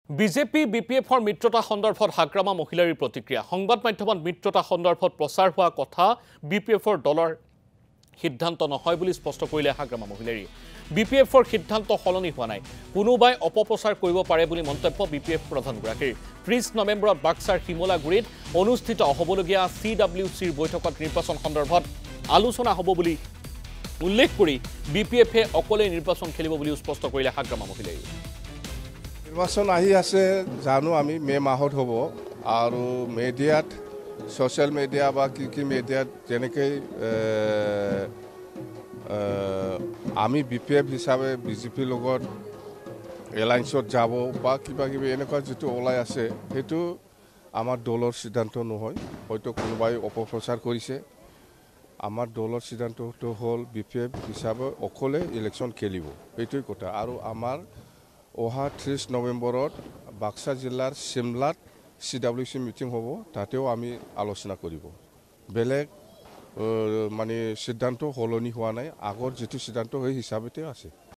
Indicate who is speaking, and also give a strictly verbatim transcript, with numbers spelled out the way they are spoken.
Speaker 1: BJP বিপিএফৰ মিত্ৰতা সন্দৰ্ভত হাগ্ৰামা মহিলাৰ প্ৰতিক্ৰিয়া সংবাদ মাধ্যমত মিত্ৰতা সন্দৰ্ভত প্ৰচাৰ হোৱা কথা বিপিএফৰ দলৰ সিদ্ধান্ত নহয় বুলি স্পষ্ট কৰিলে হাগ্ৰামা মহিলাৰী বিপিএফৰ সিদ্ধান্ত সলনি হোৱা নাই কোনোবাই অপপ্ৰচাৰ কৰিব পাৰে বুলি মন্তব্য বিপিএফ প্ৰধানগৰাকীৰ ত্ৰিশ নৱেম্বৰত বাক্সাৰ হিমলাগুৰিত অনুষ্ঠিত হ'বলগীয়া চিডব্লিউচিৰ বৈঠকত নিৰ্বাচন সন্দৰ্ভত আলোচনা হ'ব বুলি উল্লেখ কৰি বিপিএফে অকলে নিৰ্বাচন খেলিব বুলি স্পষ্ট কৰিলে হাগ্ৰামা মহিলাৰী
Speaker 2: নিৰ্বাচন আহি আছে জানো আমি মে মাহত হ'ব আৰু মিডিয়াত সোশ্যাল মিডিয়া বা কি কি মিডিয়াত যেনেকৈ আমি বিপিএফ হিচাপে বিজেপিৰ লগত এলায়েন্সত যাব বা কিবা কিবি এনেকুৱা যিটো ওলাই আছে সেইটো আমাৰ দলৰ সিদ্ধান্ত নহয় হয়তো কোনোবাই অপপ্ৰচাৰ কৰিছে আমাৰ দলৰ সিদ্ধান্তটো হ'ল বিপিএফ হিচাপে অকলে ইলেকশ্যন খেলিব এইটোই কথা আৰু আমাৰ অহা ত্ৰিশ নৱেম্বৰত বাক্সা জিলাৰ চিমলাত চিডব্লিউচি মিটিং হ'ব তাতেও আমি আলোচনা কৰিব বেলেগ মানে সিদ্ধান্ত সলনি হোৱা নাই আগৰ যিটো সিদ্ধান্ত সেই হিচাপতে আছে